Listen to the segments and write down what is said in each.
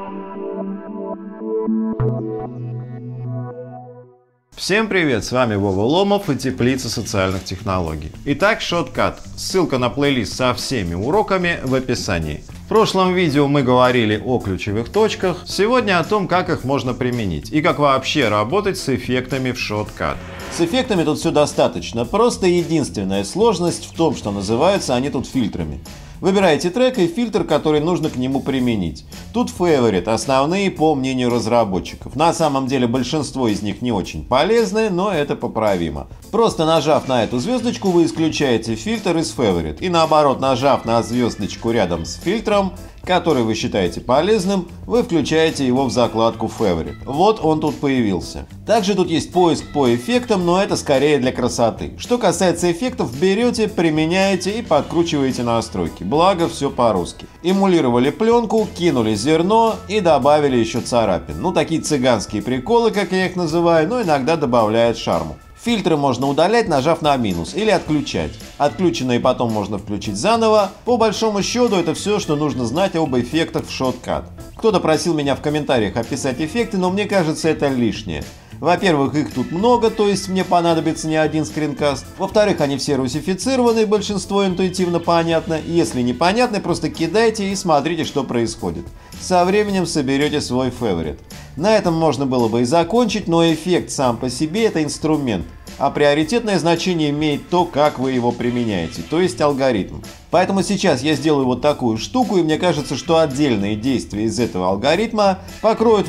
Всем привет, с вами Вова Ломов и Теплица социальных технологий. Итак, Shotcut. Ссылка на плейлист со всеми уроками в описании. В прошлом видео мы говорили о ключевых точках, сегодня о том, как их можно применить и как вообще работать с эффектами в Shotcut. С эффектами тут все достаточно, просто единственная сложность в том, что называются они тут фильтрами. Выбираете трек и фильтр, который нужно к нему применить. Тут favorite, основные по мнению разработчиков. На самом деле большинство из них не очень полезны, но это поправимо. Просто нажав на эту звездочку, вы исключаете фильтр из favorite. И наоборот, нажав на звездочку рядом с фильтром, который вы считаете полезным, вы включаете его в закладку favorite. Вот он тут появился. Также тут есть поиск по эффектам, но это скорее для красоты. Что касается эффектов, берете, применяете и подкручиваете настройки. Благо все по-русски. Эмулировали пленку, кинули зерно и добавили еще царапин. Ну, такие цыганские приколы, как я их называю, но иногда добавляют шарму. Фильтры можно удалять, нажав на минус, или отключать. Отключенные потом можно включить заново. По большому счету, это все, что нужно знать об эффектах в Shotcut. Кто-то просил меня в комментариях описать эффекты, но мне кажется, это лишнее. Во-первых, их тут много, то есть мне понадобится не один скринкаст. Во-вторых, они все русифицированы, большинство интуитивно понятно. Если непонятно, просто кидайте и смотрите, что происходит. Со временем соберете свой фаворит. На этом можно было бы и закончить, но эффект сам по себе это инструмент. А приоритетное значение имеет то, как вы его применяете, то есть алгоритм. Поэтому сейчас я сделаю вот такую штуку, и мне кажется, что отдельные действия из этого алгоритма покроют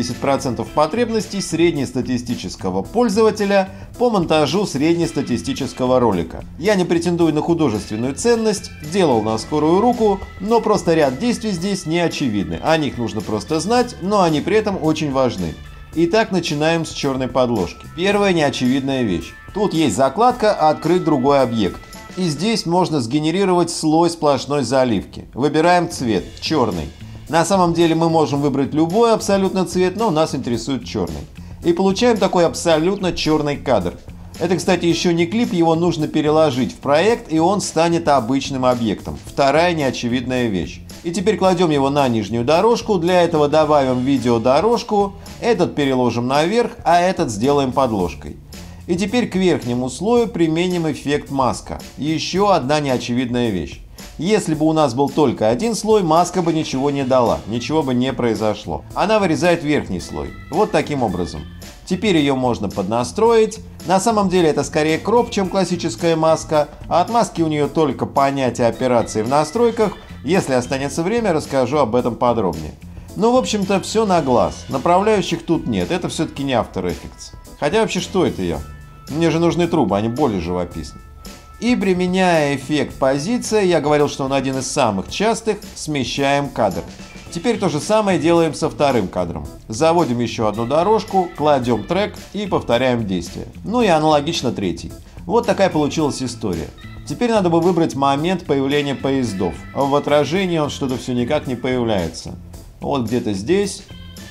80% потребностей среднестатистического пользователя по монтажу среднестатистического ролика. Я не претендую на художественную ценность, делал на скорую руку, но просто ряд действий здесь не очевидны. О них нужно просто знать, но они при этом очень важны. Итак, начинаем с черной подложки. Первая неочевидная вещь. Тут есть закладка «Открыть другой объект». И здесь можно сгенерировать слой сплошной заливки. Выбираем цвет – черный. На самом деле мы можем выбрать любой абсолютно цвет, но нас интересует черный. И получаем такой абсолютно черный кадр. Это, кстати, еще не клип, его нужно переложить в проект, и он станет обычным объектом. Вторая неочевидная вещь. И теперь кладем его на нижнюю дорожку, для этого добавим видеодорожку, этот переложим наверх, а этот сделаем подложкой. И теперь к верхнему слою применим эффект маска. Еще одна неочевидная вещь. Если бы у нас был только один слой, маска бы ничего не дала, ничего бы не произошло. Она вырезает верхний слой. Вот таким образом. Теперь ее можно поднастроить. На самом деле это скорее кроп, чем классическая маска, а от маски у нее только понятие операции в настройках. Если останется время, расскажу об этом подробнее. Ну, в общем-то, все на глаз. Направляющих тут нет, это все-таки не After Effects. Хотя вообще, что это я? Мне же нужны трубы, они более живописны. И применяя эффект позиция, я говорил, что он один из самых частых, смещаем кадр. Теперь то же самое делаем со вторым кадром. Заводим еще одну дорожку, кладем трек и повторяем действие. Ну и аналогично третий. Вот такая получилась история. Теперь надо бы выбрать момент появления поездов. В отражении он что-то все никак не появляется. Вот где-то здесь,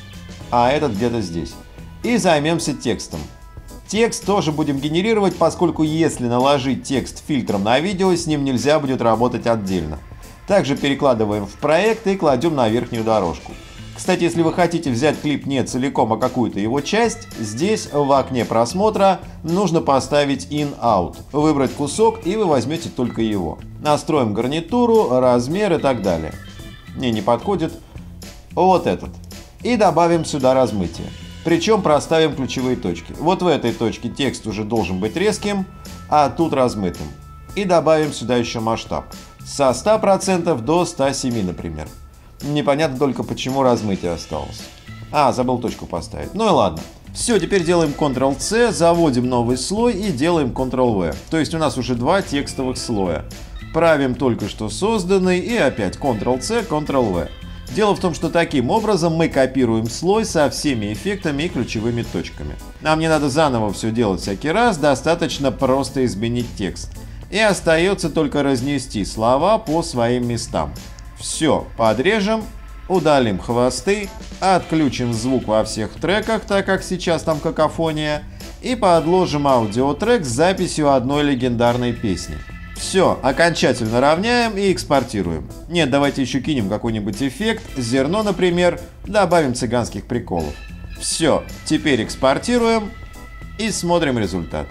а этот где-то здесь. И займемся текстом. Текст тоже будем генерировать, поскольку если наложить текст фильтром на видео, с ним нельзя будет работать отдельно. Также перекладываем в проект и кладем на верхнюю дорожку. Кстати, если вы хотите взять клип не целиком, а какую-то его часть, здесь в окне просмотра нужно поставить In-Out, выбрать кусок, и вы возьмете только его. Настроим гарнитуру, размер и так далее. Не подходит. Вот этот. И добавим сюда размытие. Причем проставим ключевые точки. Вот в этой точке текст уже должен быть резким, а тут размытым. И добавим сюда еще масштаб. Со 100% до 107, например. Непонятно только, почему размытие осталось. Забыл точку поставить. Ну и ладно. Все, теперь делаем Ctrl-C, заводим новый слой и делаем Ctrl-V. То есть у нас уже два текстовых слоя. Правим только что созданный и опять Ctrl-C, Ctrl-V. Дело в том, что таким образом мы копируем слой со всеми эффектами и ключевыми точками. Нам не надо заново все делать всякий раз, достаточно просто изменить текст. И остается только разнести слова по своим местам. Все, подрежем, удалим хвосты, отключим звук во всех треках, так как сейчас там какофония, и подложим аудиотрек с записью одной легендарной песни. Все, окончательно равняем и экспортируем. Нет, давайте еще кинем какой-нибудь эффект, зерно, например, добавим цыганских приколов. Все, теперь экспортируем и смотрим результат.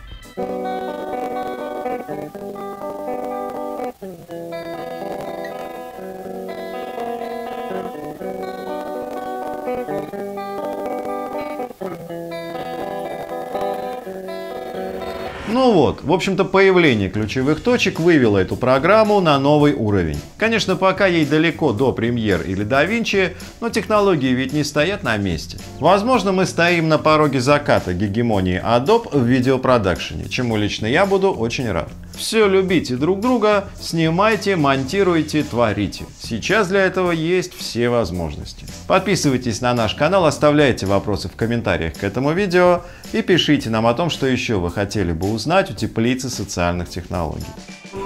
Ну вот, в общем-то, появление ключевых точек вывело эту программу на новый уровень. Конечно, пока ей далеко до Premiere или DaVinci, но технологии ведь не стоят на месте. Возможно, мы стоим на пороге заката гегемонии Adobe в видеопродакшене, чему лично я буду очень рад. Все любите друг друга, снимайте, монтируйте, творите. Сейчас для этого есть все возможности. Подписывайтесь на наш канал, оставляйте вопросы в комментариях к этому видео и пишите нам о том, что еще вы хотели бы узнать у теплицы социальных технологий.